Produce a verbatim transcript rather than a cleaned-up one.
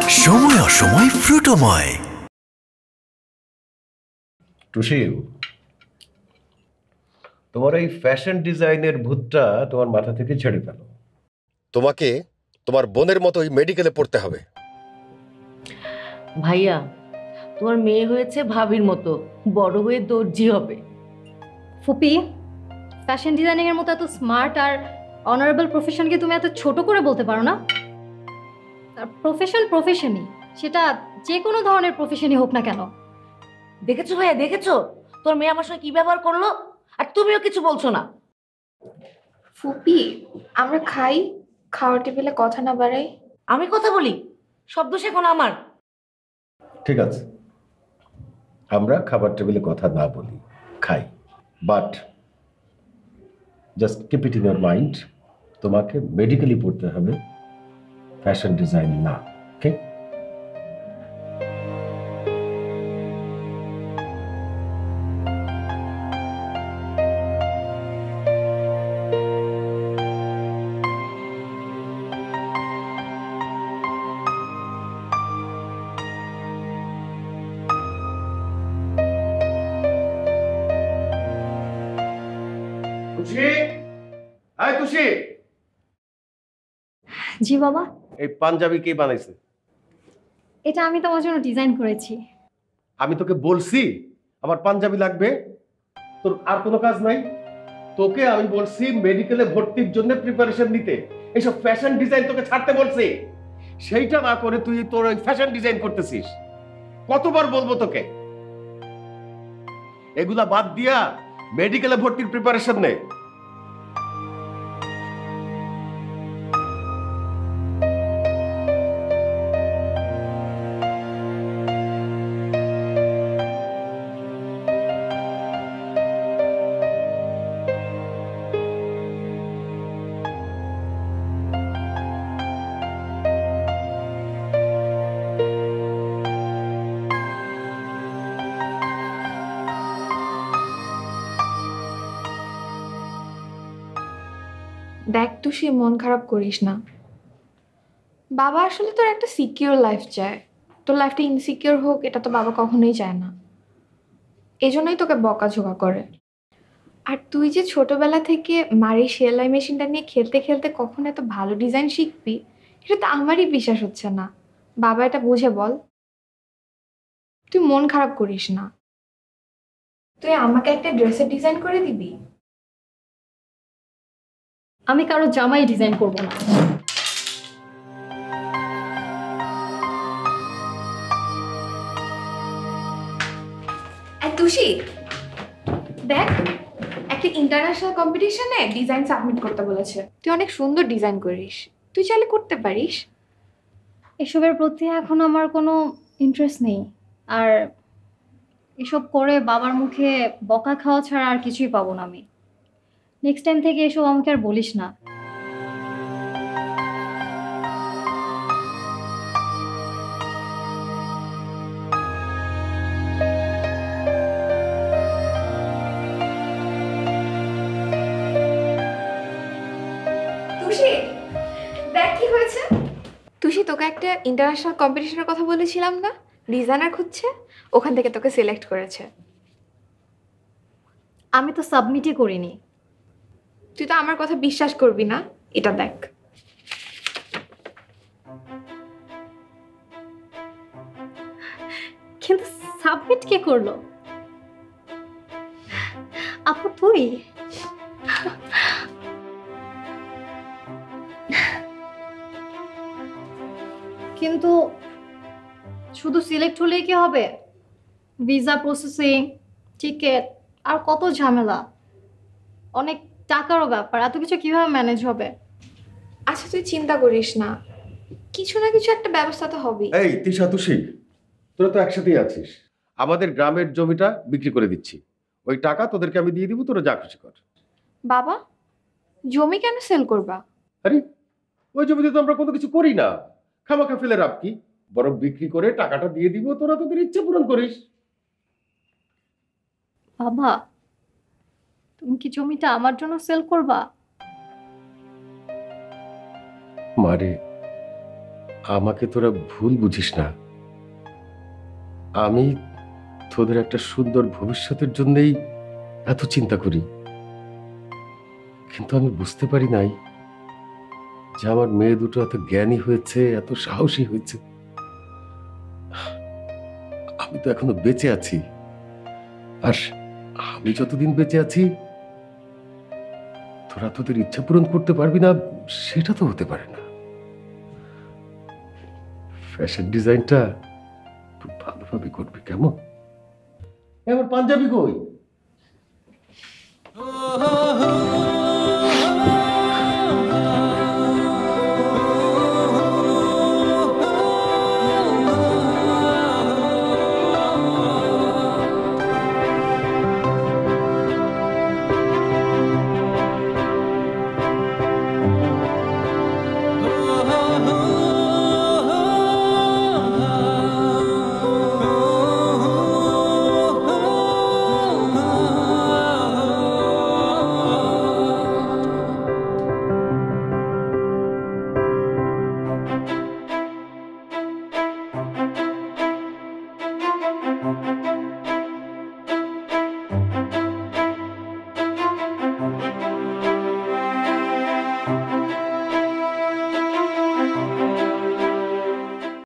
সময় অসময় ফ্রুটোময়। টুসি, তোমার এই ফ্যাশন ডিজাইনের ভূতটা তোমার মাথা থেকে ছেড়ে ফেলো। তোমাকে তোমার বোনের মতোই মেডিকেলে পড়তে হবে। ভাইয়া, তোমার মেয়ে হয়েছে ভাবির মতো, বড় হয়ে দর্জি হবে। ফুপি, ফ্যাশন ডিজাইনিং এর মতো এত স্মার্ট আর অনারেবল প্রফেশনকে তুমি এত ছোট করে বলতে পারো না? আর প্রফেশন প্রফেশনই, সেটা যে কোনো ধরনের প্রফেশনই হোক না কেন। দেখেছো ভাইয়া, দেখেছো তোর মেয়ে আমার সঙ্গে কি ব্যবহার করলো, আর তুমিও কিছু বলছো না। ফুপি, আমরা খাই, খাওয়ার টেবিলে কথা না বাড়াই। আমি কথা বলি, শব্দ শেখো না আমার। ঠিক আছে, আমরা খাবার টেবিলে কথা না বলি, খাই, but just keep it in your mind, তোমাকে মেডিকেলি পড়তে হবে, ফ্যাশন ডিজাইন না। ওকে? জি বাবা। এই পাঞ্জাবি কে বানাইছে? এটা আমি তোমার জন্য ডিজাইন করেছি। আমি তোকে বলছি আমার পাঞ্জাবি লাগবে, তোর আর কোনো কাজ নাই? তোকে আমি বলছি মেডিকেলে ভর্তির জন্য প্রিপারেশন নিতে, এইসব ফ্যাশন ডিজাইন তোকে ছাড়তে বলছি, সেইটা না করে তুই তোর ওই ফ্যাশন ডিজাইন করতেছিস। কতবার বলবো তোকে? এগুলা বাদ দিয়া মেডিকেলে ভর্তির প্রিপারেশন নে। দেখ টুসি, মন খারাপ করিস না। বাবা আসলে তোর একটা সিকিউর লাইফ চায়, তোর লাইফটা ইনসিকিউর হোক এটা তো বাবা কখনোই চায় না, এই জন্যই তোকে বকাঝোকা করে। আর তুই যে ছোটবেলা থেকে মারি সেলাই মেশিনটা নিয়ে খেলতে খেলতে কখন এত ভালো ডিজাইন শিখবি, এটা তো আমারই বিশ্বাস হচ্ছে না। বাবা এটা বুঝে বল। তুই মন খারাপ করিস না, তুই আমাকে একটা ড্রেসের ডিজাইন করে দিবি। আমি কারো জামাই ডিজাইন করব না। তুষি দেখ, একটা ইন্টারন্যাশনাল কম্পিটিশনে ডিজাইন সাবমিট করতে বলেছে। তুই অনেক সুন্দর ডিজাইন করিস, তুই চাইলে করতে পারিস। এসবের প্রতি এখন আমার কোনো ইন্টারেস্ট নেই, আর এসব করে বাবার মুখে বকা খাওয়া ছাড়া আর কিছুই পাবো না আমি। নেক্সট টাইম থেকে এসব আমাকে আর বলিস না। তুষি দেখ কি হয়েছে। তুষি, তোকে একটা ইন্টারন্যাশনাল কম্পিটিশনের কথা বলেছিলাম না, ডিজাইনার খুঁজছে, ওখান থেকে তোকে সিলেক্ট করেছে। আমি তো সাবমিটই করিনি। তুই তো আমার কথা বিশ্বাস করবি না, এটা দেখ। কিন্তু সাবমিট কে করলো? আপু তুই? কিন্তু শুধু সিলেক্ট হলেই কি হবে? ভিসা প্রসেসিং, টিকিট, আর কত ঝামেলা, অনেক টাকারও ব্যাপার, এত কিছু কিভাবে ম্যানেজ হবে? আচ্ছা তুই চিন্তা করিস না, কিছু না কিছু একটা ব্যবস্থা তো হবেই। এই তিশা, তুষি, তোরা তো একসাথেই আছিস, আমাদের গ্রামের জমিটা বিক্রি করে দিচ্ছি, ওই টাকা তোদেরকে আমি দিয়ে দিব, তোরা যা খুশি কর। বাবা, জমি কেন সেল করবা? আরে ওই জমিতে তো আমরা কোনো কিছু করি না, খামাখা ফেলে রাখ কি, বরং বিক্রি করে টাকাটা দিয়ে দিব, তোরা তোদের ইচ্ছে পূরণ করিস। বাবা, তুমি কি জমিটা আমার জন্য সেল করবা? মারে, আমাকে তোরা ভুল বুঝিস না। আমি তোদের একটা সুন্দর ভবিষ্যতের জন্যই এত চিন্তা করি, কিন্তু আমি বুঝতে পারি নাই যে আমার মেয়ে দুটো এত জ্ঞানী হয়েছে, এত সাহসী হয়েছে। আমি তো এখনো বেঁচে আছি, আর আমি যতদিন বেঁচে আছি তোরা তোদের ইচ্ছা পূরণ করতে পারবি না, সেটা তো হতে পারে না। ফ্যাশন ডিজাইনটা খুব ভালোভাবে করবি, কেমন? আমার পাঞ্জাবি কই?